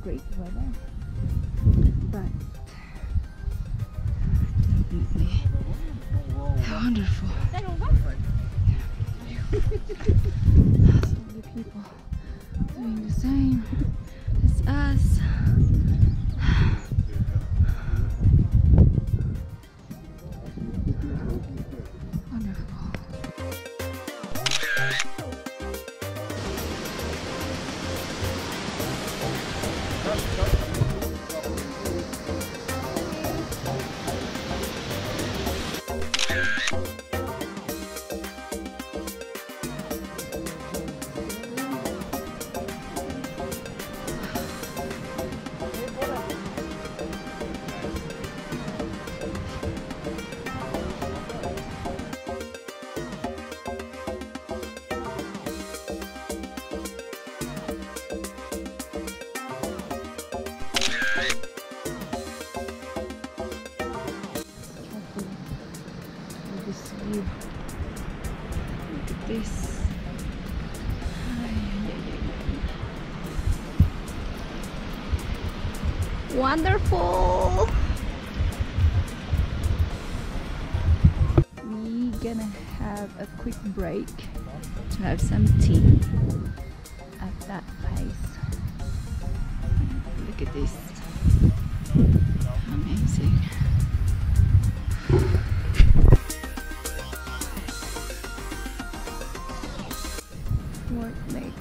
great weather, but definitely wonderful. So the people doing the same as us. Look at this. Wonderful. We're gonna have a quick break to have some tea at that place. Look at this. Amazing. Lake.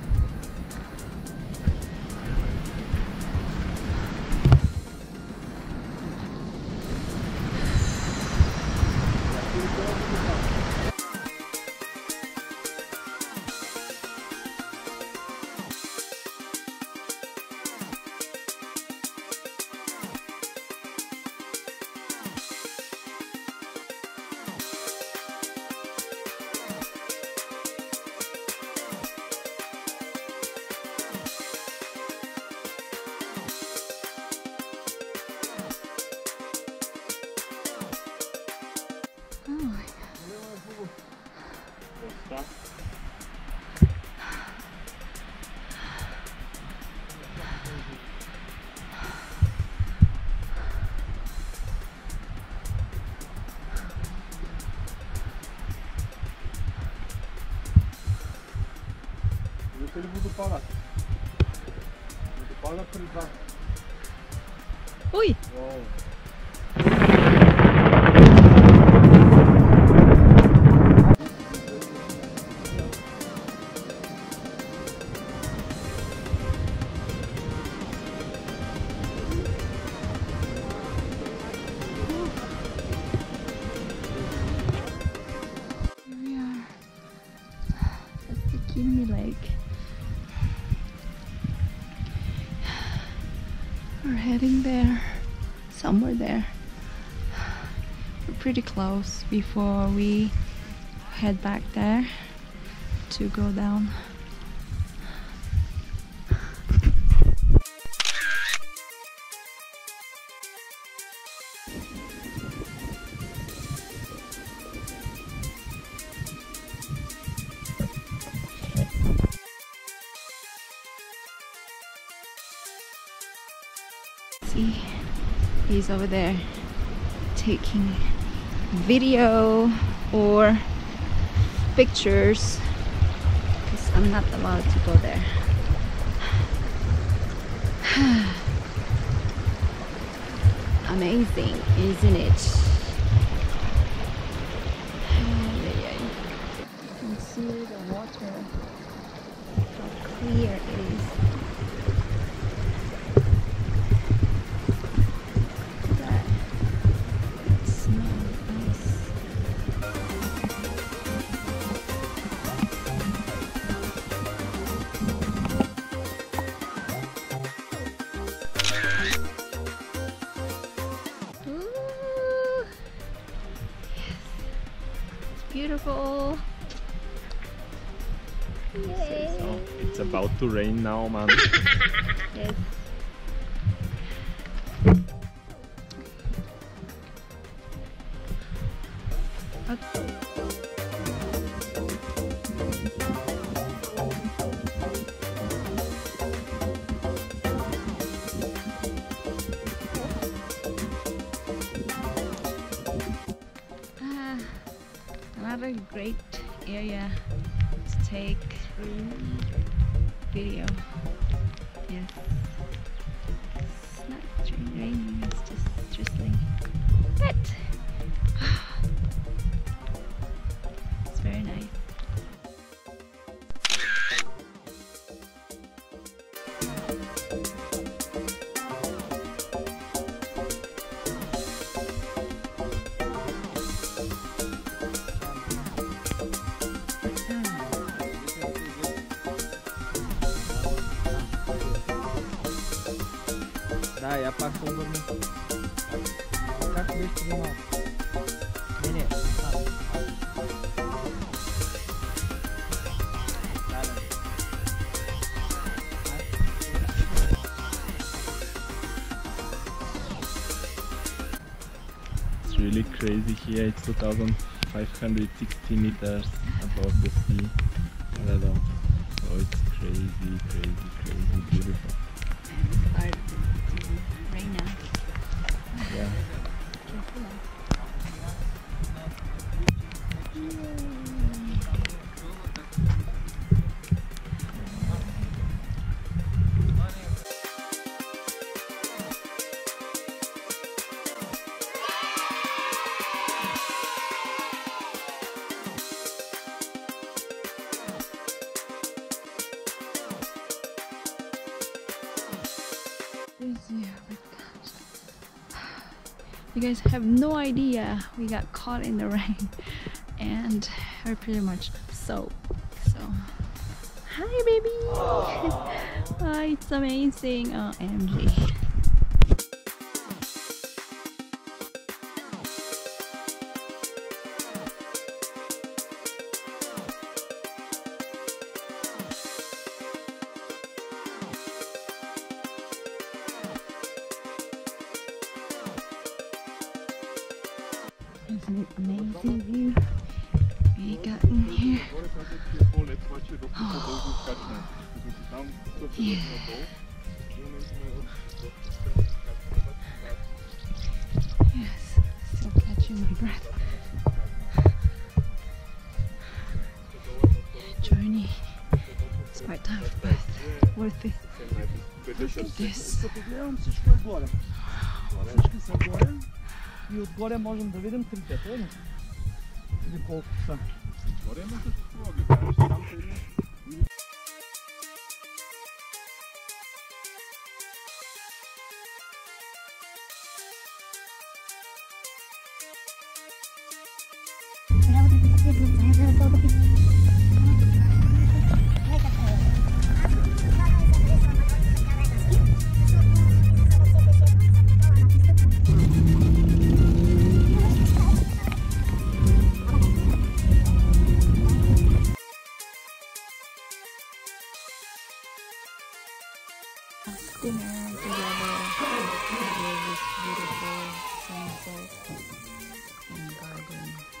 Ele budu palat. Budu palat pri 2. Ui! Wow. Here we are. That's the Seven Rila Lake. We're heading there, somewhere there. We're pretty close before we head back there to go down. See, he's over there taking video or pictures because I'm not allowed to go there. Amazing, isn't it? You can see the water, how clear it is. Beautiful. Yay. So it's about to rain now, man. Yes. great area to take video. Yes. It's not raining, it's just drizzling. But it's very nice. Да, я пак се обърна. Как беше снимал? Не. It's really crazy here. It's 2,560 meters above the sea level. So it's crazy, crazy, crazy beautiful. Right now. Yeah. You guys have no idea, we got caught in the rain and we're pretty much soaked. So, hi baby! Oh, it's amazing, OMG. Isn't it amazing view we got in here? Oh. Yeah. Yes, still catching my breath. Journey is quite tough, but worth it. Look at this. И отгоре можем да видим трите, или? Или колко са? Отгоре има също ги кажеш, там са едни. Dinner together with this beautiful sunset in the garden.